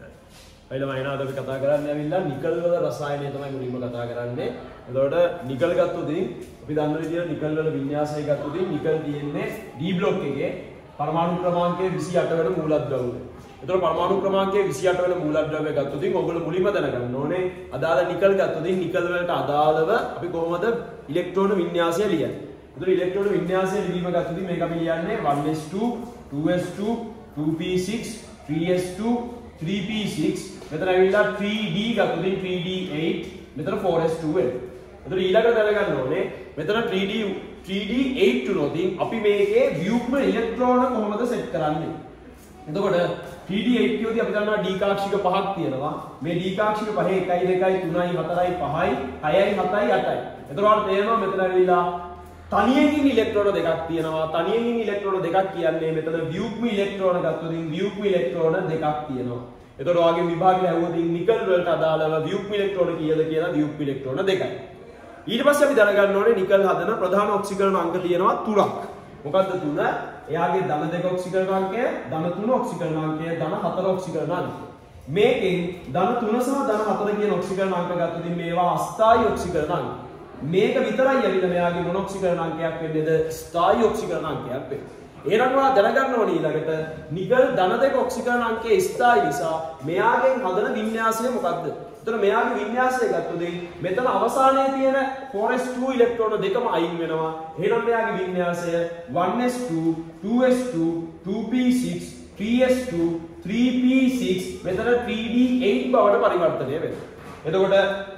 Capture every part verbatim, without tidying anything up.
ඊළඟ වයින් අද අපි කතා කරන්නේ ඇවිල්ලා නිකල් වල රසායනය තමයි මුලින්ම කතා කරන්නේ. එතකොට නිකල් ගත්තොතින් අපි දන්න විදිහට නිකල් වල වින්‍යාසය ගත්තොතින් නිකල් තියෙන්නේ D බ්ලොක් එකේ පරමාණු ක්‍රමාංකය විසිඅට වෙනි මූලද්‍රව්‍ය. එතකොට පරමාණු ක්‍රමාංකය විසිඅට වෙනි මූලද්‍රව්‍ය ගත්තොතින් ඔයගොල්ලෝ මුලින්ම දැනගන්න ඕනේ අදාළ නිකල් ගත්තොතින් නිකල් වලට අදාළව අපි කොහොමද ඉලෙක්ට්‍රෝන වින්‍යාසය ලියන්නේ. එතකොට ඉලෙක්ට්‍රෝන වින්‍යාසය ලිවීම ගත්තොතින් මේක අපි ලියන්නේ one s two two s two two p six three s two three p six මෙතන ඇවිල්ලා three d ගත්තොතින් three d eight මෙතන four s two වෙනවා. එතකොට ඊළඟට දැනගන්න ඕනේ මෙතන three d three d eight තුනොතින් අපි මේකේ ව්‍යුග්ම ඉලෙක්ට්‍රෝන කොහොමද සෙට් කරන්නේ. එතකොට three d eight කියෝදී අපි දන්නවා d කාක්ෂික පහක් තියෙනවා. මේ d කාක්ෂික පහේ එකයි දෙකයි තුනයි හතරයි පහයි හයයි හතයි අටයි. එතකොට තේරෙනවා මෙතන ඇවිල්ලා තනියෙන් ඉලෙක්ට්‍රෝන දෙකක් තියෙනවා. තනියෙන් ඉලෙක්ට්‍රෝන දෙකක් කියන්නේ මෙතන ව්‍යුග්ම ඉලෙක්ට්‍රෝන ගත්තොතින් ව්‍යුග්ම ඉලෙක්ට්‍රෝන දෙකක් තියෙනවා. එතකොට ඔයගේ විභාගය ඇහුවොතින් නිකල් වලට අදාළව ව්‍යුග්ම ඉලෙක්ට්‍රෝන කීයද කියලා ව්‍යුග්ම ඉලෙක්ට්‍රෝන දෙකයි. ඊට පස්සේ අපි දැනගන්න ඕනේ නිකල් හදන ප්‍රධාන ඔක්සිකරණ අංක තියෙනවා තුනක්. මොකද්ද තුන? එයාගේ ධන දෙක ඔක්සිකරණ අංකය, ධන තුන ඔක්සිකරණ අංකය, ධන හතර ඔක්සිකරණ අංකය. මේකෙන් ධන තුන සහ ධන හතර කියන ඔක්සිකරණ අංක ගත්තොතින් මේවා අස්ථායි ඔක්සිකරණ අංක. මේක විතරයි ඇවිල්ලා මෙයාගේ මොන ඔක්සිකරණ අංකයක් වෙන්නේද? ස්ථායි ඔක්සිකරණ අංකයක් වෙන්නේ. එහෙනම් ඔයා දැනගන්න ඕනේ ඊළඟට නිකල් ධන දෙක ඔක්සිකරණ අංකයේ ස්ථායි නිසා මෙයාගෙන් හදන වින්‍යාසය මොකක්ද? එතන මෙයාගේ වින්‍යාසය ගත්තොත් මෙතන අවසානයේ තියෙන four s two ඉලෙක්ට්‍රෝන දෙකම අයින් වෙනවා. එහෙනම් මෙයාගේ වින්‍යාසය one s two two s two two p six three s two three p six මෙතන three d eight බවට පරිවර්තනය වෙනවා. එතකොට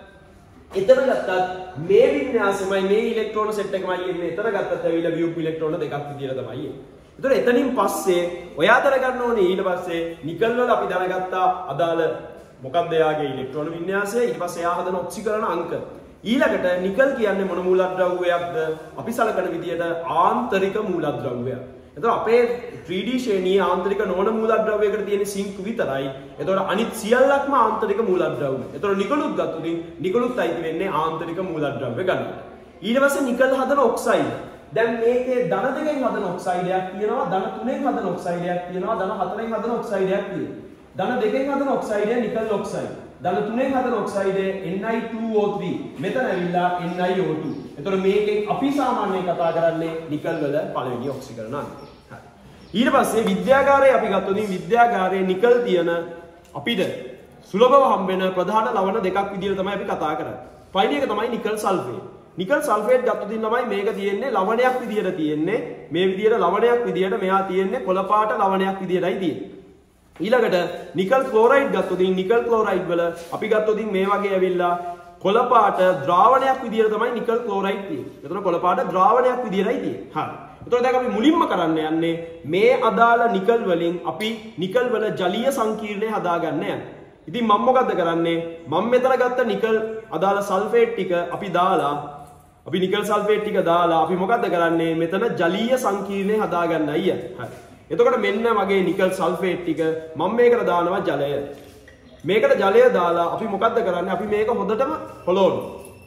එතන ගත්තත් මේ වින්‍යාසයමයි මේ ඉලෙක්ට්‍රෝන සෙට් එකමයි එන්නේ. එතන ගත්තත් ඇවිල්ලා ව්‍යුග්ම ඉලෙක්ට්‍රෝන දෙකක් විදියට තමයි එන්නේ. එතකොට එතනින් පස්සේ ඔයා දැනගන්න ඕනේ ඊට පස්සේ නිකල් වල අපි දැනගත්තා අදාළ මොකක්ද එයාගේ ඉලෙක්ට්‍රෝන වින්‍යාසය. ඊට පස්සේ එයා හදන ඔක්සිකරණ අංක. ඊළඟට නිකල් කියන්නේ මොන මූලද්‍රව්‍යයක්ද? අපි සලකන විදියට ආන්තරික මූලද්‍රව්‍යයක්. එතකොට අපේ three D ශ්‍රේණියේ ආන්තරික නොවන මූලද්‍රව්‍යයකට තියෙන සිංක් විතරයි. එතකොට අනිත් සියල්ලක්ම ආන්තරික මූලද්‍රව්‍ය. එතකොට නිකලුත් ගත්තොත් නිකලුත් අයිති වෙන්නේ ආන්තරික මූලද්‍රව්‍ය ගන්නට. ඊට පස්සේ නිකල් හදන ඔක්සයිඩ්. දැන් මේකේ ධන දෙකෙන් හදන ඔක්සයිඩයක් තියෙනවා, ධන තුනෙන් හදන ඔක්සයිඩයක් තියෙනවා, ධන හතරෙන් හදන ඔක්සයිඩයක් තියෙනවා. ධන දෙකෙන් හදන ඔක්සයිඩය නිකල් ඔක්සයිඩ්. ධන තුනෙන් හදන ඔක්සයිඩය N i two O three. මෙතන ඇවිල්ලා N i O two. එතකොට මේකෙන් අපි සාමාන්‍යයෙන් කතා කරන්නේ නිකල් වල පළවෙනි ඔක්සිකරණ අංකය. හරි. ඊට පස්සේ විද්‍යාගාරයේ අපි ගත්තොත් විද්‍යාගාරයේ නිකල් තියෙන අපිට සුලභව හම්බෙන ප්‍රධාන ලවණ දෙකක් විදිහට තමයි අපි කතා කරන්නේ. පළවෙනි එක තමයි නිකල් සල්ෆේට්. නිකල් සල්ෆේට් ගත්තොත් තමයි මේක තියෙන්නේ ලවණයක් විදිහට තියෙන්නේ. මේ විදිහට ලවණයක් විදිහට මෙහා තියෙන්නේ කොළ පාට ලවණයක් විදිහටයි තියෙන්නේ. ඊළඟට නිකල් ක්ලෝරයිඩ් ගත්තොත් නිකල් ක්ලෝරයිඩ් වල අපි ගත්තොත් මේ වගේ ඇවිල්ලා කොළ පාට ද්‍රාවණයක් විදිහට තමයි නිකල් ක්ලෝරයිඩ් තියෙන්නේ. එතන කොළ පාට ද්‍රාවණයක් විදිහටයි තියෙන්නේ. හරි. එතකොට දැන් අපි මුලින්ම කරන්න යන්නේ මේ අදාළ නිකල් වලින් අපි නිකල් වල ජලීය සංකීර්ණය හදාගන්න යන්නේ. ඉතින් මම මොකද්ද කරන්නේ? මම මෙතන ගත්ත නිකල් අදාළ සල්ෆේට් ටික අපි දාලා අපි නිකල් සල්ෆේට් ටික දාලා අපි මොකද්ද කරන්නේ? මෙතන ජලීය සංකීර්ණය හදාගන්නයි යන්නේ. හරි. එතකොට මෙන්න මගේ නිකල් සල්ෆේට් ටික මම මේකට දානවා ජලය. මේකට ජලය දාලා අපි මොකද්ද කරන්නේ? අපි මේක හොඳටම හොලවනවා.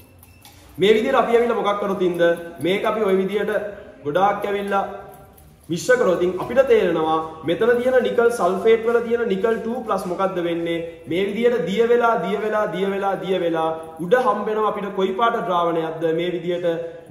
මේ විදිහට අපි ඇවිල්ලා මොකක් කරොත් ඉඳ මේක අපි ওই විදිහට ගොඩාක් ඇවිල්ලා මිශ්‍ර කරොත් අපිට තේරෙනවා මෙතන තියෙන නිකල් සල්ෆේට් වල තියෙන නිකල් two plus මොකද්ද වෙන්නේ? මේ විදිහට දිය වෙලා දිය වෙලා දිය වෙලා දිය වෙලා උඩ හම්බ වෙනවා අපිට කොයි පාට ද්‍රාවණයක්ද? මේ විදිහට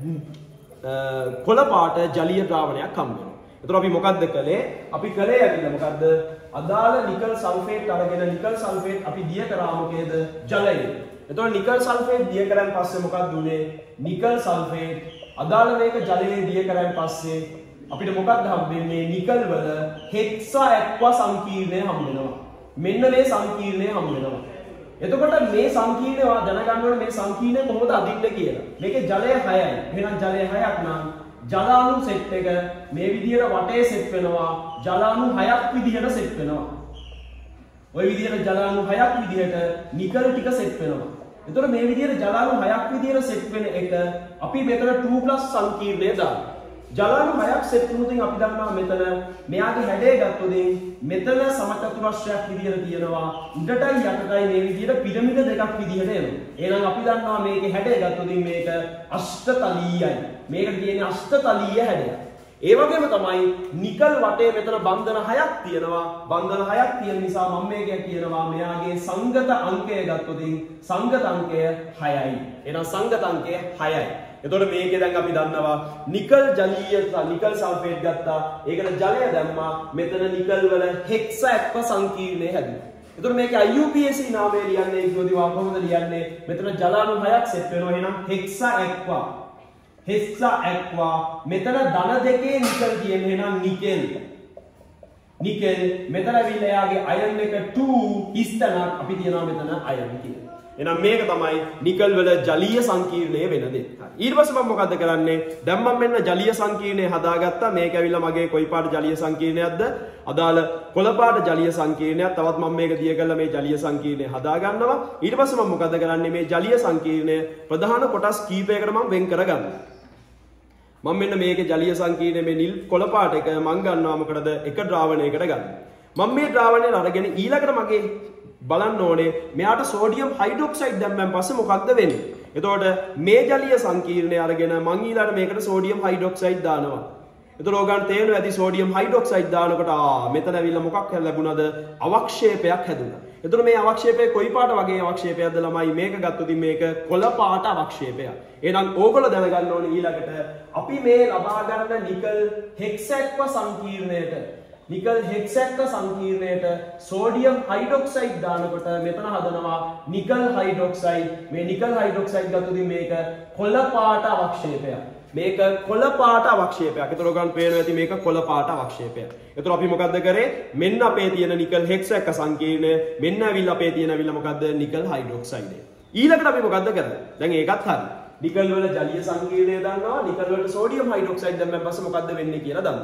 කොළ පාට ජලීය ද්‍රාවණයක් හම්බ වෙනවා. එතකොට අපි මොකද්ද කළේ? අපි කළේ ඇවිල්ලා මොකද්ද? අදාළ නිකල් සල්ෆේට් අරගෙන නිකල් සල්ෆේට් අපි දිය කරා මොකේද? ජලය. එතකොට නිකල් සල්ෆේට් දිය කරන් පස්සේ මොකක්ද උනේ? නිකල් සල්ෆේට් අදාළ මේක ජලයේ දිය කරන් පස්සේ අපිට මොකක්ද හම්බෙන්නේ? නිකල් වල හෙක්සා ඇක්වා සංකීර්ණය හම්බ වෙනවා. මෙන්න මේ සංකීර්ණය හම්බ වෙනවා. එතකොට මේ සංකීර්ණය ඔයා දැනගන්න ඕනේ මේ සංකීර්ණය කොහොමද අදින්න කියලා. මේකේ ජලය හයයි. එහෙනම් ජලය හයක් නම් ජලාණු සෙට් එක මේ විදිහට වටේ සෙට් වෙනවා. ජලාණු හයක් විදිහට සෙට් වෙනවා. ওই විදිහට ජලාණු හයක් විදිහට නිකල් ටික සෙට් වෙනවා. එතකොට මේ විදිහට ජලාණු හයක් විදිහට සෙට් වෙන එක අපි මෙතන two plus සංකීර්ණය දානවා. ජලාණු හයක් සෙට් වුණොත් අපි දන්නවා මෙතන මෙයාගේ හැඩය ගත්තොත් මෙතන සමචතුරස්‍රයක් විදිහට තියෙනවා. උඩටයි යටටයි මේ විදිහට පිරමිඩ දෙකක් විදිහට එනවා. එහෙනම් අපි දන්නවා මේකේ හැඩය ගත්තොත් මේක අෂ්ටතලීයයි. මේකට තියෙන්නේ අෂ්ටතලීය හැඩය. ඒ වගේම තමයි නිකල් වටේ මෙතන බන්ධන හයක් තියෙනවා. බන්ධන හයක් තියෙන නිසා මම මේක කියනවා මෙයාගේ සංගත අංකය ගත්තොත් සංගත අංකය හයයි. එහෙනම් සංගත අංකය හයයි. එතකොට මේකේ දැන් අපි දන්නවා නිකල් ජලීය නිකල් සල්ෆේට් ගත්තා. ඒකට ජලය දැම්මා. මෙතන නිකල් වල හෙක්සා එක්ව සංකීර්ණය හැදුවා. එතකොට මේකේ I U P A C නාමය ලියන්නේ ඉක්කොදී වා කොහොමද ලියන්නේ? මෙතන ජලාණු හයක් සෙට් වෙනවා. එහෙනම් හෙක්සා එක්ව හෙක්සා එක්ව මෙතන ධන දෙකේ නිකල් කියන්නේ. එහෙනම් නිකල් නිකල් මෙතන ඇවිල්ලා එයාගේ අයන් එක two හිස්තනක් අපි තියනවා මෙතන අයන් කියලා. එහෙනම් මේක තමයි නිකල් වල ජලීය සංකීර්ණය වෙන දේ. හරි. ඊට පස්සේ මම මොකද්ද කරන්නේ? දැන් මම මෙන්න ජලීය සංකීර්ණය හදාගත්තා. මේක ඇවිල්ලා මගේ කොයි පාට ජලීය සංකීර්ණයක්ද? අදාළ කොළ පාට ජලීය සංකීර්ණයක්. තවත් මම මේක දිය කරලා මේ ජලීය සංකීර්ණය හදා ගන්නවා. ඊට පස්සේ මම මොකද්ද කරන්නේ? මේ ජලීය සංකීර්ණය ප්‍රධාන කොටස් කීපයකට මම වෙන් කරගන්නවා. මම මෙන්න මේකේ ජලීය සංකීර්ණය මේ නිල් කොළ පාට එක මම ගන්නවා මොකටද? එක ද්‍රාවණයකට ගන්න. මම මේ ද්‍රාවණය අරගෙන ඊළඟට මගේ බලන්න ඕනේ මෙයාට සෝඩියම් හයිඩ්‍රොක්සයිඩ් දැම්මන් පස්සේ මොකක්ද වෙන්නේ? එතකොට මේ ජලීය සංකීර්ණය අරගෙන මං ඊළඟට මේකට සෝඩියම් හයිඩ්‍රොක්සයිඩ් දානවා. එතකොට ඕගන් තේරෙනවා ඇති සෝඩියම් හයිඩ්‍රොක්සයිඩ් දානකොට ආ මෙතන ඇවිල්ලා මොකක් ලැබුණාද? අවක්ෂේපයක් හැදුණා. එතකොට මේ අවක්ෂේපය කොයි පාට වගේ අවක්ෂේපයක්ද ළමයි? මේක ගත්තොත් මේක කොළ පාට අවක්ෂේපයක්. එහෙනම් ඕගොල්ලෝ දැනගන්න ඕනේ ඊළඟට අපි මේ ලබා ගන්න නිකල් හෙක්සැක්ව සංකීර්ණයට නිකල් හෙක්සැක්ක සංකීර්ණයට සෝඩියම් හයිඩ්‍රොක්සයිඩ් දානකොට මෙතන හදනවා නිකල් හයිඩ්‍රොක්සයිඩ්. මේ නිකල් හයිඩ්‍රොක්සයිඩ් ගත්තොත් මේක කොළ පාට අවක්ෂේපයක්. මේක කොළ පාට අවක්ෂේපයක්. ඒතර ඔයගන් පේනවා ඇති මේක කොළ පාට අවක්ෂේපයක්. ඒතර අපි මොකද්ද කරේ? මෙන්න අපේ තියෙන නිකල් හෙක්සැක්ක සංකීර්ණය මෙන්න ඇවිල්ලා අපේ තියෙන ඇවිල්ලා මොකද්ද? Nickel hydroxide. ඊළඟට අපි මොකද්ද කරන්නේ? දැන් ඒකත් හරි. නිකල් වල ජලීය සංකීර්ණය දන්නවා. නිකල් වලට සෝඩියම් හයිඩ්‍රොක්සයිඩ් දැම්මන් පස්සේ මොකද්ද වෙන්නේ කියලා දන්නවා.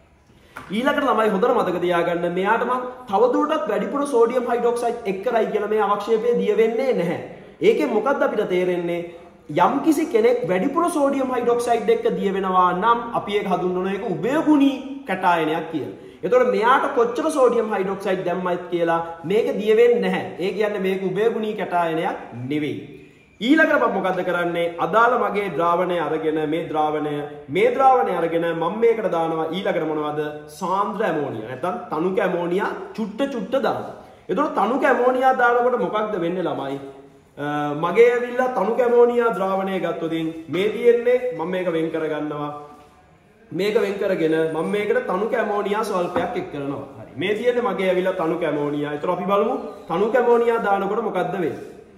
ඊළඟට ළමයි හොඳට මතක තියාගන්න මෙයාට මම තවදුරටත් වැඩිපුර සෝඩියම් හයිඩ්‍රොක්සයිඩ් එක් කරයි කියලා මේ අවක්ෂේපය දිය වෙන්නේ නැහැ. ඒකෙන් මොකද්ද අපිට තේරෙන්නේ? යම්කිසි කෙනෙක් වැඩිපුර සෝඩියම් හයිඩ්‍රොක්සයිඩ් එක්ක දිය වෙනවා නම් අපි ඒක හඳුන්වන එක උභයගුණී කැටායනයක් කියලා. එතකොට මෙයාට කොච්චර සෝඩියම් හයිඩ්‍රොක්සයිඩ් දැම්මයිත් කියලා මේක දිය වෙන්නේ නැහැ. ඒ කියන්නේ මේක උභයගුණී කැටායනයක් නෙවෙයි. ඊළඟට මම මොකද්ද කරන්නේ? අදාළ මගේ ද්‍රාවණය අරගෙන මේ ද්‍රාවණය මේ ද්‍රාවණය අරගෙන මම මේකට දානවා ඊළඟට මොනවද? සාන්ද්‍ර ඇමෝනියා. නැත්නම් තනුක ඇමෝනියා චුට්ට චුට්ට දානවා. එතකොට තනුක ඇමෝනියා දානකොට මොකක්ද වෙන්නේ ළමයි? මගේ ඇවිල්ලා තනුක ඇමෝනියා ද්‍රාවණය ගත්තොත් මේ තියෙන්නේ මම මේක වෙන් කරගන්නවා. මේක වෙන් කරගෙන මම මේකට තනුක ඇමෝනියා ස්වල්පයක් එක් කරනවා. හරි. මේ තියෙන්නේ මගේ ඇවිල්ලා තනුක ඇමෝනියා. ඒතර අපි බලමු තනුක ඇමෝනියා දානකොට මොකද්ද වෙන්නේ?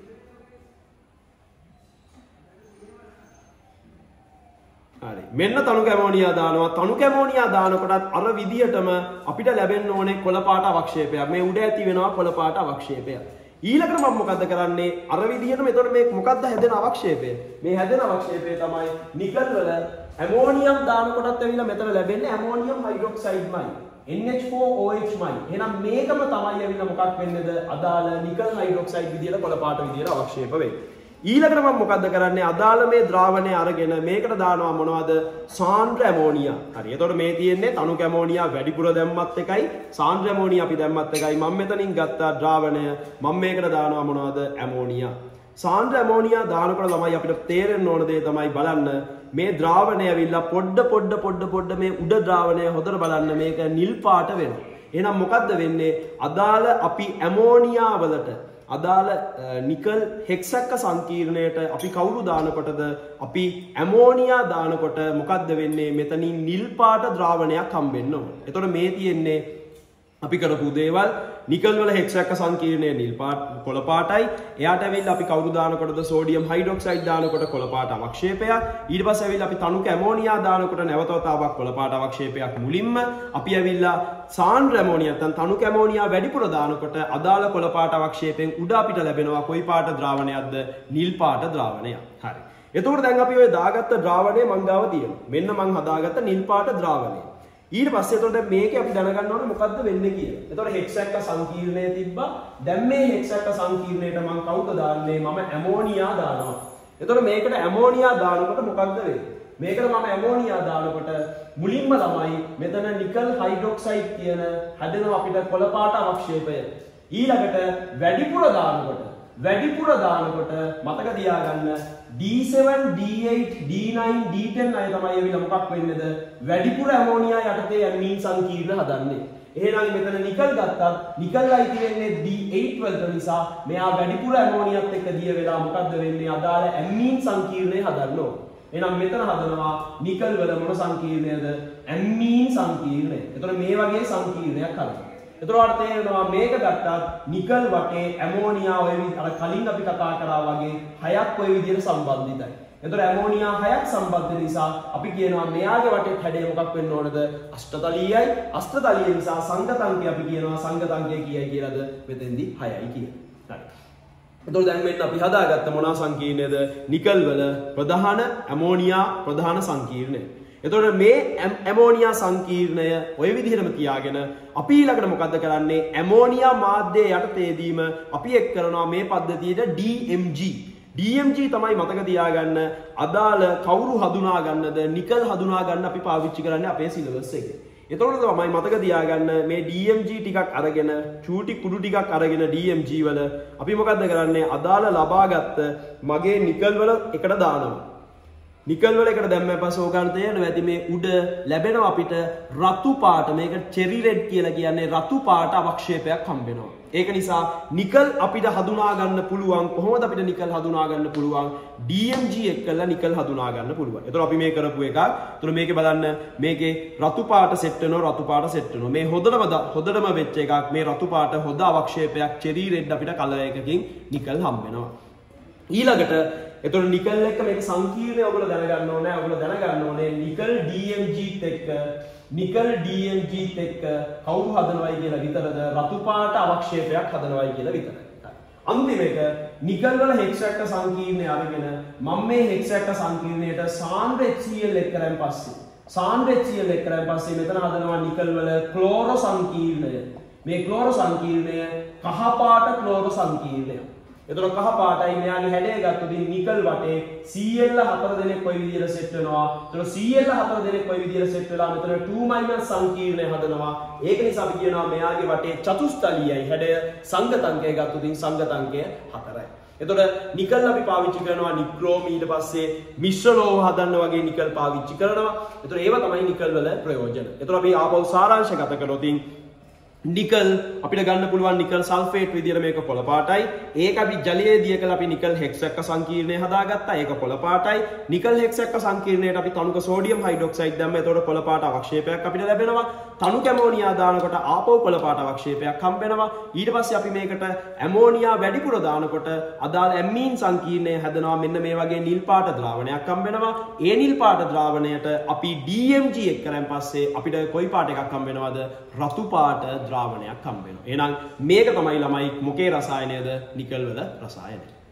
හරි. මෙන්න තනුක ඇමෝනියා දානවා. තනුක ඇමෝනියා දානකොටත් අර විදියටම අපිට ලැබෙන්න ඕනේ කොළ පාට අවක්ෂේපයක්. මේ උඩ ඇති වෙනවා කොළ පාට අවක්ෂේපයක්. ඊළඟට මම මොකද්ද කරන්නේ? අර විදිහටම එතකොට මේ මොකද්ද හැදෙන අවක්ෂේපය? මේ හැදෙන අවක්ෂේපය තමයි නිකල් වල ඇමෝනියම් දානකොටත් ඇවිල්ලා මෙතන ලැබෙන්නේ ඇමෝනියම් හයිඩ්‍රොක්සයිඩ්මයි. N H four O H මයි. එහෙනම් මේකම තමයි ඇවිල්ලා මොකක් වෙන්නේද? අදාළ නිකල් හයිඩ්‍රොක්සයිඩ් විදියට කොළ පාට විදියට අවක්ෂේප වෙන්නේ. ඊළඟට මම මොකද්ද කරන්නේ? අදාළ මේ ද්‍රාවණය අරගෙන මේකට දානවා මොනවද? සාන්ද්‍ර ඇමෝනියා. හරි. එතකොට මේ තියෙන්නේ තනුක ඇමෝනියා වැඩිපුර දැම්මත් එකයි සාන්ද්‍ර ඇමෝනියා අපි දැම්මත් එකයි. මම මෙතනින් ගත්තා ද්‍රාවණය. මම මේකට දානවා මොනවද? ඇමෝනියා. සාන්ද්‍ර ඇමෝනියා දානකොට ළමයි අපිට තේරෙන්න ඕන දේ තමයි බලන්න මේ ද්‍රාවණය ඇවිල්ලා පොඩ පොඩ පොඩ පොඩ මේ උඩ ද්‍රාවණය හොදට බලන්න මේක නිල් පාට වෙනවා. එහෙනම් මොකද්ද වෙන්නේ? අදාළ අපි ඇමෝනියා වලට අදාළ නිකල් හෙක්සැක්ක සංකීර්ණයට අපි කවුරු දානකොටද? අපි ඇමෝනියා දානකොට මොකද්ද වෙන්නේ? මෙතනින් නිල් පාට ද්‍රාවණයක් හම්බෙන්න ඕන. එතකොට මේ තියෙන්නේ අපි කරපු දේවල් නිකල් වල හෙක්සැක්ක සංකීර්ණය නිල් පාට කොළ පාටයි. එයාට ඇවිල්ලා අපි කවුරු දානකොටද? සෝඩියම් හයිඩ්‍රොක්සයිඩ් දානකොට කොළ පාට අවක්ෂේපයක්. ඊට පස්සේ ඇවිල්ලා අපි තනුක ඇමෝනියා දානකොට නැවත වතාවක් කොළ පාට අවක්ෂේපයක් මුලින්ම. අපි ඇවිල්ලා සාන්ද්‍ර ඇමෝනියා නැත්නම් තනුක ඇමෝනියා වැඩිපුර දානකොට අදාළ කොළ පාට අවක්ෂේපයෙන් උඩ අපිට ලැබෙනවා කොයි පාට ද්‍රාවණයක්ද? නිල් පාට ද්‍රාවණයක්. හරි. එතකොට දැන් අපි ඔය දාගත්ත ද්‍රාවණය මං ගාව තියෙනවා. මෙන්න මං හදාගත්ත නිල් පාට ද්‍රාවණය. ඊට පස්සේ එතකොට මේකේ අපි දැනගන්න ඕනේ මොකද්ද වෙන්නේ කියලා. එතකොට හෙක්සැක්ක සංකීර්ණය තිබ්බා. දැන් මේ හෙක්සැක්ක සංකීර්ණයට මම කවුද දාන්නේ? මම ඇමෝනියා දානවා. එතකොට මේකට ඇමෝනියා දානකොට මොකද්ද වෙන්නේ? මේකට මම ඇමෝනියා දානකොට මුලින්ම ළමයි මෙතන නිකල් හයිඩ්‍රොක්සයිඩ් කියන හැදෙනවා අපිට කොළ පාට අවක්ෂේපය. ඊළඟට වැඩිපුර දානකොට වැඩිපුර දානකොට මතක තියාගන්න D seven D eight D nine D ten අය තමයි ඇවිල්ලා මොකක් වෙන්නේද වැඩිපුර ඇමෝනියා යටතේ ඇමීන් සංකීර්ණ හදන්නේ. එහෙනම් මෙතන නිකල් ගත්තත් නිකල් අයිති වෙන්නේ D eight වලට නිසා මෙයා වැඩිපුර ඇමෝනියත් එක්ක දිය වෙලා මොකද්ද වෙන්නේ අදාළ ඇමීන් සංකීර්ණය හදන්න ඕන. එහෙනම් මෙතන හදනවා නිකල් වල මොන සංකීර්ණයද ඇමීන් සංකීර්ණය. එතකොට මේ වගේ සංකීර්ණයක් හදනවා. එතකොට තේරෙනවා මේක ගත්තත් නිකල් වටේ ඇමෝනියා ඔය අර කලින් අපි කතා කරා වගේ හයක් ඔය විදිහට සම්බන්ධිතයි. එතකොට ඇමෝනියා හයක් සම්බන්ධ නිසා අපි කියනවා මෙයාගේ වටේ හැඩය මොකක් වෙන්න ඕනද අෂ්ටතලීයයි. අෂ්ටතලීය නිසා සංගතංකය අපි කියනවා සංගතංකය කීයයි කියලාද මෙතෙන්දි හයයි කියලා. හරි. එතකොට දැන් මෙන්න අපි හදාගත්ත මොනවා සංකීර්ණයද නිකල් වල ප්‍රධාන ඇමෝනියා ප්‍රධාන සංකීර්ණය. එතකොට මේ ඇමෝනියා සංකීර්ණය ඔය විදිහටම තියාගෙන අපි ඊළඟට මොකද්ද කරන්නේ ඇමෝනියා මාධ්‍ය යටතේදීම අපි එක් කරනවා මේ පද්ධතියට D M G D M G තමයි මතක තියාගන්න අදාළ කවුරු හඳුනා ගන්නද නිකල් හඳුනා ගන්න අපි පාවිච්චි කරන්නේ අපේ සිලබස් එකේ. එතකොට තමයි මතක තියාගන්න මේ D M G ටිකක් අරගෙන චූටි කුඩු ටිකක් අරගෙන D M G වල අපි මොකද්ද කරන්නේ අදාළ ලබාගත්ත මගේ නිකල් වල එකට දානවා. නිකල් වල එකට දැම්මම පස්සේ ඕගන් තේරෙනවා ඇති මේ උඩ ලැබෙනවා අපිට රතු පාට මේක චෙරි රෙඩ් කියලා කියන්නේ රතු පාට අවක්ෂේපයක් හම්බ වෙනවා. ඒක නිසා නිකල් අපිට හඳුනා ගන්න පුළුවන් කොහොමද අපිට නිකල් හඳුනා ගන්න පුළුවන් D M G එක්කලා නිකල් හඳුනා ගන්න පුළුවන්. ඒතර අපි මේ කරපු එක. ඒතර මේකේ බලන්න මේකේ රතු පාට සෙට් වෙනවා රතු පාට සෙට් වෙනවා. මේ හොදටම හොදටම වෙච්ච එකක් මේ රතු පාට හොද අවක්ෂේපයක් චෙරි රෙඩ් අපිට කලර් එකකින් නිකල් හම්බ වෙනවා. ඊළඟට එතකොට නිකල් එක්ක මේක සංකීර්ණය ඔයගොල්ලෝ දැනගන්න ඕනේ. ඔයගොල්ලෝ දැනගන්න ඕනේ නිකල් D M G එක්ක නිකල් D M G එක්ක කවුරු හදනවයි කියලා විතරද රතු පාට අවක්ෂේපයක් හදනවයි කියලා විතරයි. අන්තිමේක නිකල් වල හෙක්සැක්ට සංකීර්ණය අරගෙන මම මේ හෙක්සැක්ට සංකීර්ණයට සාන්ද්‍ර H C l එක් කරන් පස්සේ සාන්ද්‍ර H C l එක් කරන් පස්සේ මෙතන හදනවා නිකල් වල ක්ලෝරෝ සංකීර්ණය. මේ ක්ලෝරෝ සංකීර්ණය කහ පාට ක්ලෝරෝ සංකීර්ණය. එතකොට කහ පාටයි මෙයාගේ හැඩය ගත්තොත් නිකල් වටේ C l හතර දෙනෙක් කොයි විදිහට සෙට් වෙනවා. එතකොට C l හතර දෙනෙක් කොයි විදිහට සෙට් වෙලා මෙතන two minus සංකීර්ණය හදනවා. ඒක නිසා අපි කියනවා මෙයාගේ වටේ චතුස්තලීයයි හැඩය සංගතංකය ගත්තොත් සංගතංකය හතරයි. එතකොට නිකල් අපි පාවිච්චි කරනවා නික්‍රෝම ඊට පස්සේ මිශ්‍ර ලෝහ හදන්න වගේ නිකල් පාවිච්චි කරනවා. එතකොට ඒව තමයි නිකල් වල ප්‍රයෝජන. එතකොට අපි ආපහු සාරාංශගත කරොත් නිකල් අපිට ගන්න පුළුවන් නිකල් සල්ෆේට් විදියට මේක කොළ පාටයි. ඒක අපි ජලයේ දිය කළ අපි නිකල් හෙක්සැක්ක සංකීර්ණය හදාගත්තා. ඒක කොළ පාටයි. නිකල් හෙක්සැක්ක සංකීර්ණයට අපි තනුක සෝඩියම් හයිඩ්‍රොක්සයිඩ් දැම්ම. එතකොට කොළ පාට අවක්ෂේපයක් අපිට ලැබෙනවා. තනුක ඇමෝනියා දානකොට ආපහු කොළ පාට අවක්ෂේපයක් හම්බ වෙනවා. ඊට පස්සේ අපි මේකට ඇමෝනියා වැඩිපුර දානකොට අදාළ ඇමීන් සංකීර්ණය හැදෙනවා. මෙන්න මේ වගේ නිල් පාට ද්‍රාවණයක් හම්බ වෙනවා. ඒ නිල් පාට ද්‍රාවණයට අපි D M G එක් කරන් පස්සේ අපිට කොයි පාට එකක් හම්බ වෙනවද? රතු පාට ද්‍රාවණයක් හම්බ වෙනවා. එහෙනම් මේක තමයි ළමයි මොකේ රසායනයද නිකල් වල රසායනය.